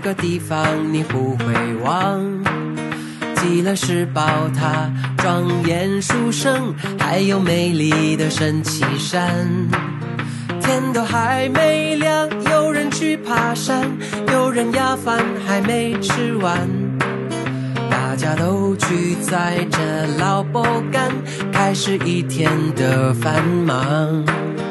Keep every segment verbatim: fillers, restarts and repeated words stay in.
个地方你不会忘，极乐石宝塔庄严殊胜，还有美丽的神奇山。天都还没亮，有人去爬山，有人鸭饭还没吃完，大家都聚在这老补干，开始一天的繁忙。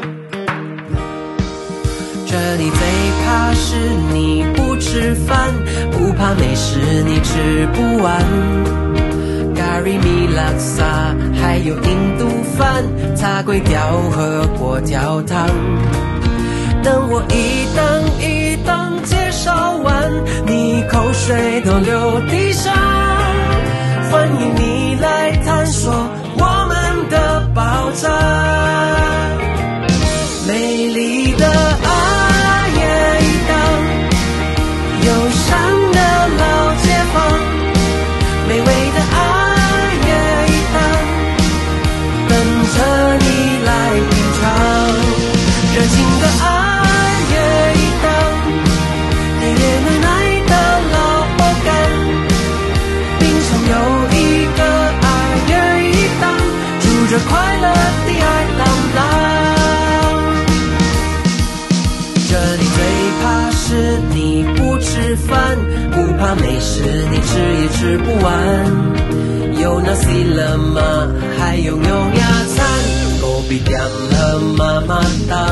这里最怕是你不吃饭，不怕美食你吃不完，咖喱米拉萨还有印度饭，茶粿条和粿条汤。等我一档一档介绍完，你口水都流地上。欢迎你来探索我们的宝藏，美丽的阿耶一档，友善的老街坊，美味的阿耶一档，等着你来品尝。热情的阿耶一档，爷爷奶奶的老补干，冰上有一个阿耶一档，住着快乐的爱郎郎。这里最怕是你不吃饭，不怕美食你吃也吃不完，有那西勒玛还有牛牙餐，狗比点了妈妈刀，